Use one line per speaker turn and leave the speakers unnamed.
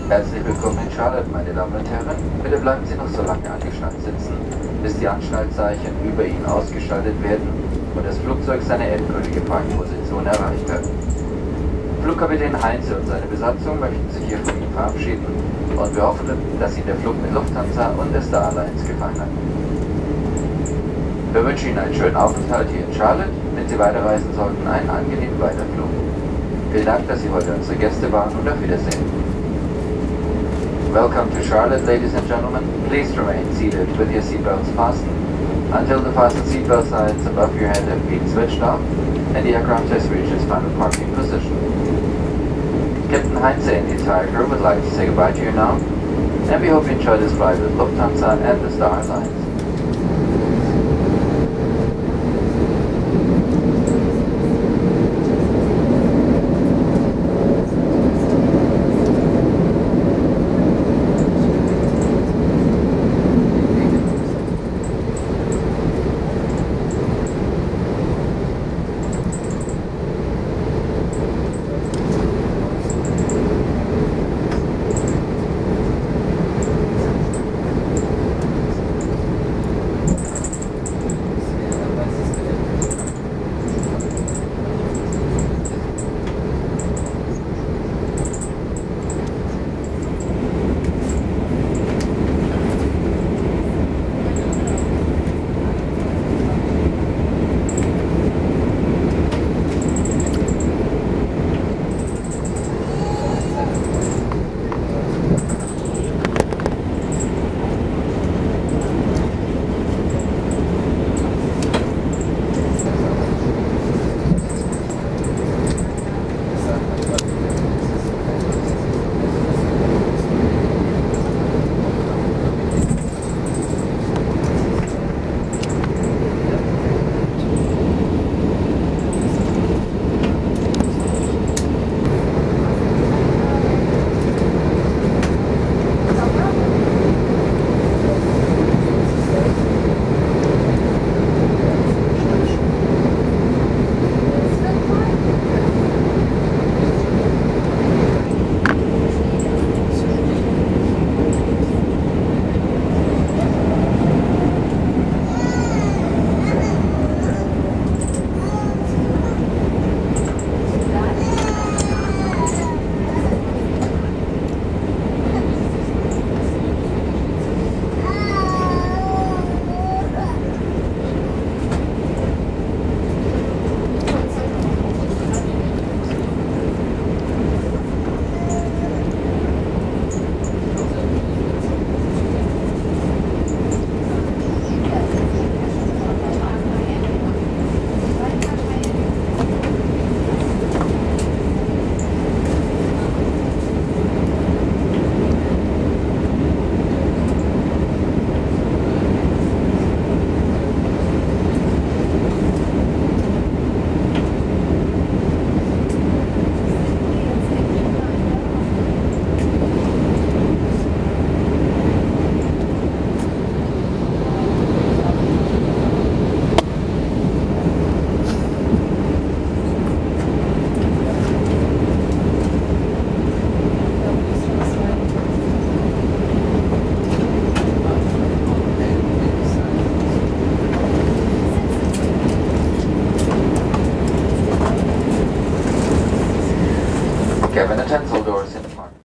Herzlich willkommen in Charlotte, meine Damen und Herren. Bitte bleiben Sie noch so lange angeschnallt sitzen, bis die Anschnallzeichen über Ihnen ausgeschaltet werden und das Flugzeug seine endgültige Parkposition erreicht hat. Flugkapitän Heinze und seine Besatzung möchten sich hier von Ihnen verabschieden und wir hoffen, dass Ihnen der Flug mit Lufthansa und der Star Alliance gefallen hat. Wir wünschen Ihnen einen schönen Aufenthalt hier in Charlotte. Wenn Sie weiterreisen sollten, einen angenehmen Weiterflug. Vielen Dank, dass Sie heute unsere Gäste waren und auf Wiedersehen. Welcome to Charlotte, ladies and gentlemen. Please remain seated with your seatbelts fastened until the fastened seatbelt signs above your head have been switched off and the aircraft has reached its final parking position. Captain Heinze and the entire crew would like to say goodbye to you now, and we hope you enjoy this flight with Lufthansa and the Star Alliance.